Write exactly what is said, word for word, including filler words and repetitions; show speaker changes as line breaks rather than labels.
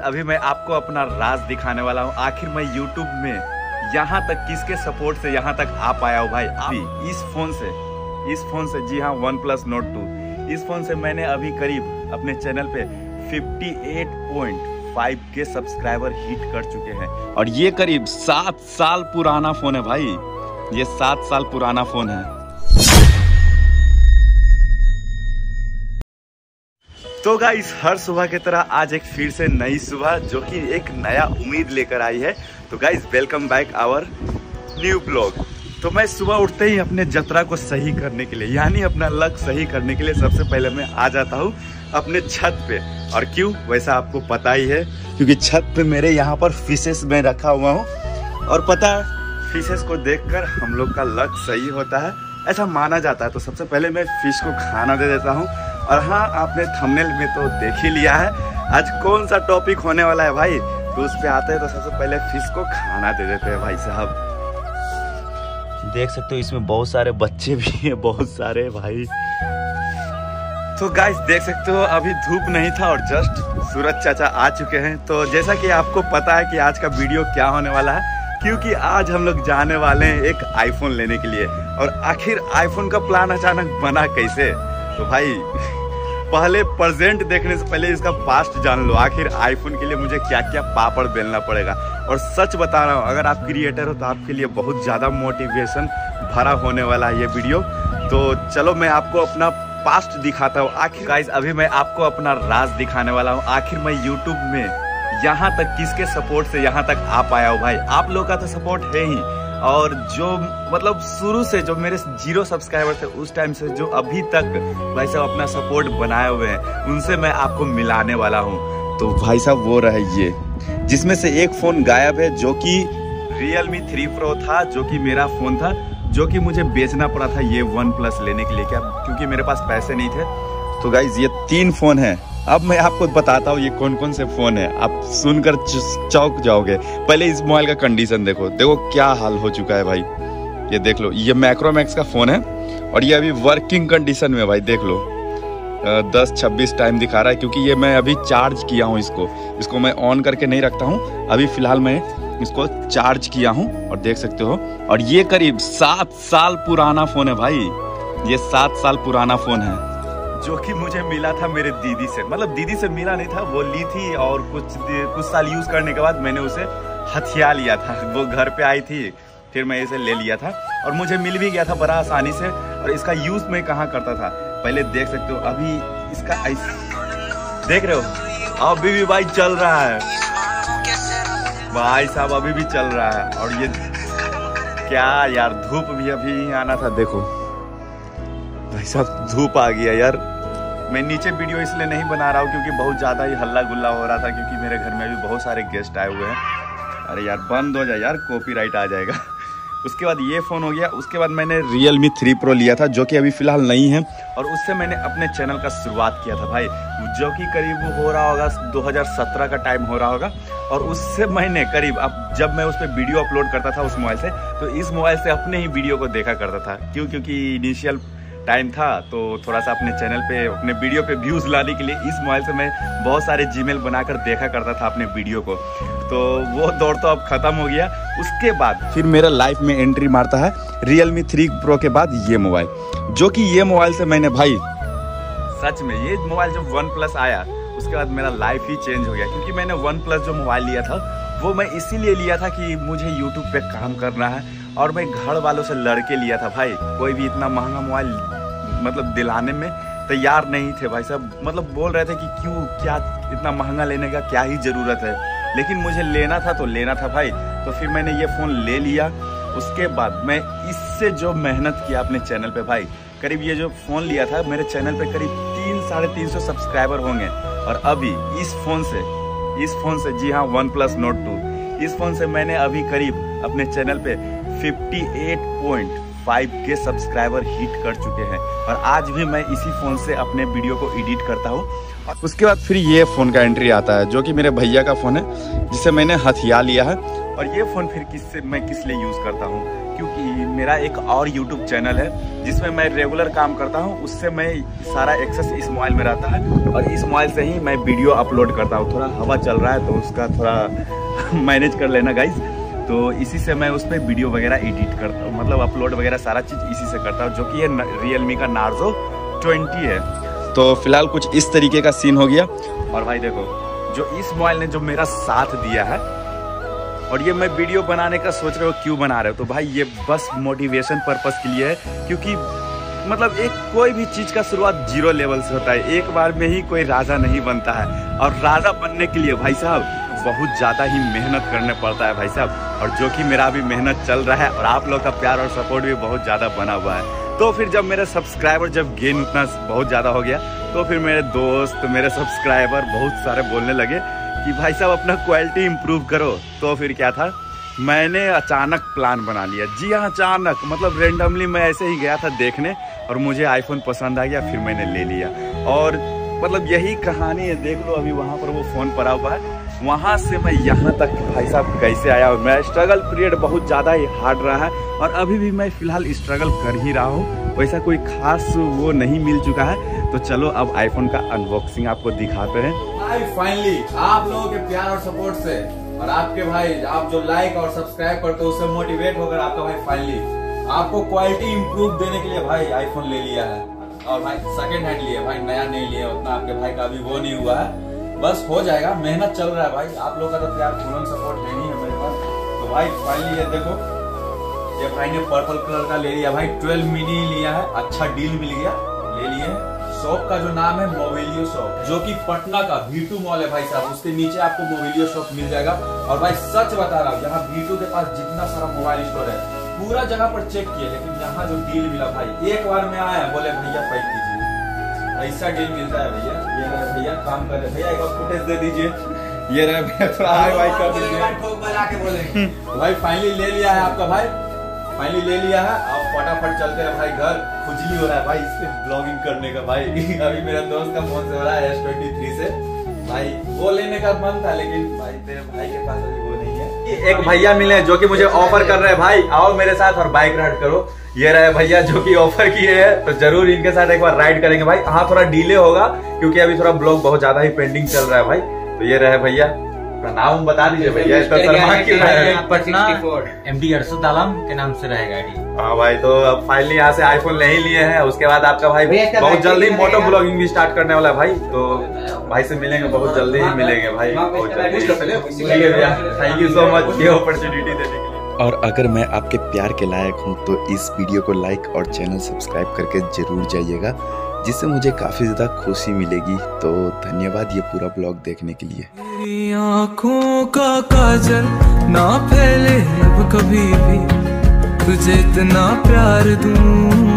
अभी मैं आपको अपना राज दिखाने वाला हूँ। आखिर मैं यूट्यूब में यहाँ तक किसके सपोर्ट से यहाँ तक आ पाया हूँ भाई। अभी इस फोन से इस फोन से जी हाँ वन प्लस नोट टू, इस फोन से मैंने अभी करीब अपने चैनल पे अट्ठावन पॉइंट फाइव के सब्सक्राइबर हिट कर चुके हैं। और ये करीब सात साल पुराना फोन है भाई, ये सात साल पुराना फोन है। तो गाइस, हर सुबह की तरह आज एक फिर से नई सुबह जो कि एक नया उम्मीद लेकर आई है। तो guys, welcome back our new blog. तो मैं सुबह उठते ही अपने जतरा को सही करने के लिए, यानी अपना लक सही करने के लिए सबसे पहले मैं आ जाता हूँ अपने छत पे। और क्यों, वैसा आपको पता ही है, क्योंकि छत पे मेरे यहाँ पर फिशेस में रखा हुआ हूँ। और पता है, फिशेस को देखकर हम लोग का लक सही होता है, ऐसा माना जाता है। तो सबसे पहले मैं फिश को खाना दे देता हूँ। और हाँ, आपने थंबनेल में तो देख ही लिया है आज कौन सा टॉपिक होने वाला है भाई। तो उस पे आते हैं तो सबसे पहले फिश को खाना दे देते हैं भाई साहब। देख सकते हो इसमें बहुत सारे बच्चे भी हैं, बहुत सारे भाई। तो गाइस, देख सकते हो अभी धूप नहीं था और जस्ट सूरज चाचा आ चुके हैं। तो जैसा कि आपको पता है कि आज का वीडियो क्या होने वाला है, क्योंकि आज हम लोग जाने वाले हैं एक आईफोन लेने के लिए। और आखिर आईफोन का प्लान अचानक बना कैसे? तो भाई पहले प्रेजेंट देखने से पहले इसका पास्ट जान लो। आखिर आईफोन के लिए मुझे क्या क्या पापड़ बेलना पड़ेगा। और सच बता रहा हूँ, अगर आप क्रिएटर हो तो आपके लिए बहुत ज़्यादा मोटिवेशन भरा होने वाला है ये वीडियो। तो चलो मैं आपको अपना पास्ट दिखाता हूँ। आखिर गाइस, अभी मैं आपको अपना राज दिखाने वाला हूँ। आखिर मैं यूट्यूब में यहाँ तक किसके सपोर्ट से यहाँ तक आ पाया हूँ भाई। आप लोग का तो सपोर्ट है ही, और जो मतलब शुरू से जो मेरे जीरो सब्सक्राइबर थे उस टाइम से जो अभी तक भाई साहब अपना सपोर्ट बनाए हुए हैं, उनसे मैं आपको मिलाने वाला हूँ। तो भाई साहब वो रहे ये, जिसमें से एक फ़ोन गायब है जो कि रियलमी थ्री प्रो था, जो कि मेरा फ़ोन था, जो कि मुझे बेचना पड़ा था ये वन प्लस लेने के लिए, क्या क्योंकि मेरे पास पैसे नहीं थे। तो गाइज, ये तीन फ़ोन हैं। अब मैं आपको बताता हूँ ये कौन कौन से फ़ोन है, आप सुनकर चौंक जाओगे। पहले इस मोबाइल का कंडीशन देखो, देखो क्या हाल हो चुका है भाई। ये देख लो, ये मैक्रोमैक्स का फ़ोन है और ये अभी वर्किंग कंडीशन में भाई। देख लो दस छब्बीस टाइम दिखा रहा है, क्योंकि ये मैं अभी चार्ज किया हूँ इसको इसको मैं ऑन करके नहीं रखता हूँ। अभी फ़िलहाल मैं इसको चार्ज किया हूँ और देख सकते हो। और ये करीब सात साल पुराना फ़ोन है भाई, ये सात साल पुराना फ़ोन है, जो कि मुझे मिला था मेरे दीदी से। मतलब दीदी से मिला नहीं था, वो ली थी और कुछ कुछ साल यूज़ करने के बाद मैंने उसे हथिया लिया था। वो घर पे आई थी, फिर मैं इसे ले लिया था और मुझे मिल भी गया था बड़ा आसानी से। और इसका यूज़ मैं कहाँ करता था, पहले देख सकते हो। अभी इसका ऐसा देख रहे हो, अभी भी भाई चल रहा है भाई साहब, अभी भी चल रहा है। और ये क्या यार, धूप भी अभी आना था, देखो भाई साहब धूप आ गया यार। मैं नीचे वीडियो इसलिए नहीं बना रहा हूँ क्योंकि बहुत ज़्यादा ही हल्ला गुल्ला हो रहा था, क्योंकि मेरे घर में भी बहुत सारे गेस्ट आए हुए हैं। अरे यार बंद हो जाए यार, कॉपीराइट आ जाएगा। उसके बाद ये फ़ोन हो गया। उसके बाद मैंने रियलमी थ्री प्रो लिया था, जो कि अभी फ़िलहाल नहीं है। और उससे मैंने अपने चैनल का शुरुआत किया था भाई, जो कि करीब हो रहा होगा दो हज़ार सत्रह का टाइम हो रहा होगा। और उससे मैंने करीब, अब जब मैं उस पर वीडियो अपलोड करता था उस मोबाइल से, तो इस मोबाइल से अपने ही वीडियो को देखा करता था। क्यों? क्योंकि इनिशियल टाइम था, तो थोड़ा सा अपने चैनल पे अपने वीडियो पे व्यूज़ लाने के लिए इस मोबाइल से मैं बहुत सारे जीमेल बनाकर देखा करता था अपने वीडियो को। तो वो दौर तो अब ख़त्म हो गया। उसके बाद फिर मेरा लाइफ में एंट्री मारता है रियलमी थ्री प्रो के बाद ये मोबाइल, जो कि ये मोबाइल से मैंने भाई सच में, ये मोबाइल जब वन प्लस आया उसके बाद मेरा लाइफ ही चेंज हो गया। क्योंकि मैंने वन प्लस जो मोबाइल लिया था वो मैं इसीलिए लिया था कि मुझे यूट्यूब पे काम करना है, और मैं घर वालों से लड़ के लिया था भाई। कोई भी इतना महंगा मोबाइल मतलब दिलाने में तैयार नहीं थे भाई साहब। मतलब बोल रहे थे कि क्यों, क्या इतना महंगा लेने का क्या ही ज़रूरत है, लेकिन मुझे लेना था तो लेना था भाई। तो फिर मैंने ये फ़ोन ले लिया। उसके बाद मैं इससे जो मेहनत किया अपने चैनल पे भाई, करीब ये जो फ़ोन लिया था मेरे चैनल पे करीब तीन साढ़े तीन सौ सब्सक्राइबर होंगे। और अभी इस फ़ोन से इस फ़ोन से जी हाँ वन प्लस नोट टू, इस फ़ोन से मैंने अभी करीब अपने चैनल पे अट्ठावन पॉइंट फाइव के सब्सक्राइबर हिट कर चुके हैं। और आज भी मैं इसी फ़ोन से अपने वीडियो को एडिट करता हूँ। उसके बाद फिर ये फ़ोन का एंट्री आता है, जो कि मेरे भैया का फ़ोन है, जिसे मैंने हथिया लिया है। और ये फ़ोन फिर किससे मैं किस लिए यूज़ करता हूँ, क्योंकि मेरा एक और यूट्यूब चैनल है जिसमें मैं रेगुलर काम करता हूँ, उससे मैं सारा एक्सेस इस मोबाइल में रहता है और इस मोबाइल से ही मैं वीडियो अपलोड करता हूँ। थोड़ा हवा चल रहा है तो उसका थोड़ा मैनेज कर लेना गाइज। तो इसी से मैं उस पर वीडियो वगैरह एडिट करता हूँ, मतलब अपलोड वगैरह सारा चीज़ इसी से करता हूँ, जो कि ये रियलमी का नार्जो ट्वेंटी है। तो फिलहाल कुछ इस तरीके का सीन हो गया। और भाई देखो, जो इस मोबाइल ने जो मेरा साथ दिया है, और ये मैं वीडियो बनाने का सोच रहे हो क्यों बना रहे हो, तो भाई ये बस मोटिवेशन पर्पस के लिए है, क्योंकि मतलब एक कोई भी चीज़ का शुरुआत जीरो लेवल से होता है। एक बार में ही कोई राजा नहीं बनता है, और राजा बनने के लिए भाई साहब बहुत ज़्यादा ही मेहनत करने पड़ता है भाई साहब। और जो कि मेरा अभी मेहनत चल रहा है और आप लोग का प्यार और सपोर्ट भी बहुत ज़्यादा बना हुआ है। तो फिर जब मेरे सब्सक्राइबर जब गेन उतना बहुत ज़्यादा हो गया, तो फिर मेरे दोस्त मेरे सब्सक्राइबर बहुत सारे बोलने लगे कि भाई साहब अपना क्वालिटी इम्प्रूव करो। तो फिर क्या था, मैंने अचानक प्लान बना लिया। जी हाँ, अचानक, मतलब रेंडमली मैं ऐसे ही गया था देखने और मुझे आईफोन पसंद आ गया, फिर मैंने ले लिया। और मतलब यही कहानी है, देख लो अभी वहाँ पर वो फ़ोन पड़ा हुआ है, वहाँ से मैं यहाँ तक भाई साहब कैसे आया। और मेरा स्ट्रगल पीरियड बहुत ज़्यादा ही हार्ड रहा है और अभी भी मैं फ़िलहाल स्ट्रगल कर ही रहा हूँ, वैसा कोई खास वो नहीं मिल चुका है। तो चलो अब आईफोन का अनबॉक्सिंग आपको दिखाते हैं।
भाई फाइनली आप लोगों के प्यार और सपोर्ट से और आपके भाई आप जो लाइक और सब्सक्राइब करते हो उससे मोटिवेट होकर आपका भाई फाइनली आपको क्वालिटी इंप्रूव देने के लिए भाई आईफोन ले लिया है। और भाई सेकंड हैंड लिया भाई, नया नहीं लिया, उतना आपके भाई का भी वो नहीं हुआ है, बस हो जाएगा, मेहनत चल रहा है भाई। आप लोगों का तो प्यार पूर्ण सपोर्ट नहीं है मेरे पास। तो भाई फाइनली ये देखो, ये भाई ने पर्पल कलर का ले लिया भाई, ट्वेल्व मिनी लिया है, अच्छा डील मिल गया, ले लिए। शॉप का जो नाम है मोबिलियो शॉप, जो कि पटना का वी टू मॉल है भाई साहब, उसके नीचे आपको मोबिलियो शॉप मिल जाएगा। और भाई सच बता रहा हूँ, यहाँ वी टू के पास जितना सारा मोबाइल स्टोर है पूरा जगह पर चेक किए, लेकिन यहाँ जो डील मिला भाई, एक बार में आया बोले भैया पैक कीजिए, ऐसा डील मिलता है भैया। ये रहे भैया काम कर रहे, भैया एक बार फुटेज दे दीजिए, ये रहे भैया थोड़ा हाई वाई कर दीजिए, ठोक बजा के बोलेंगे। भाई फाइनली ले लिया है आपका भाई, फाइनली ले लिया है। अब फटाफट चलते हैं भाई घर, खुजली हो रहा है भाई इससे ब्लॉगिंग करने का भाई। अभी मेरा दोस्त का फोन से हो रहा है एस ट्वेंटी थ्री से, भाई वो लेने का मन था, लेकिन भाई तेरे भाई के पास अभी वो नहीं है। एक भैया मिले जो कि मुझे ऑफर कर रहे हैं, भाई आओ मेरे साथ और बाइक राइड करो। ये रहे भैया जो कि ऑफर किए हैं, तो जरूर इनके साथ एक बार राइड करेंगे भाई। हाँ थोड़ा डिले होगा क्योंकि अभी थोड़ा ब्लॉग बहुत ज्यादा ही पेंडिंग चल रहा है भाई। तो ये रहे भैया, नाम बता दीजिए भैया,
पटना एमडी अरशद आलम के नाम से रहेगा गाड़ी।
हाँ भाई, तो अब फाइनली यहाँ से आईफोन ले ही लिए हैं, उसके बाद आपका भाई बहुत जल्दी मोटो ब्लॉगिंग भी स्टार्ट करने वाला है भाई। तो भाई से मिलेंगे, बहुत जल्दी ही मिलेंगे भाई, बहुत जल्दी। थैंक यू सो मच ये अपॉर्चुनिटी देने के लिए।
और अगर मैं आपके प्यार के लायक हूँ तो इस वीडियो को लाइक और चैनल सब्सक्राइब करके जरूर जाइएगा, जिससे मुझे काफी ज्यादा खुशी मिलेगी। तो धन्यवाद ये पूरा ब्लॉग देखने के लिए।
तेरी आँखों का काजल ना फैले अब कभी भी, तुझे इतना प्यार दूं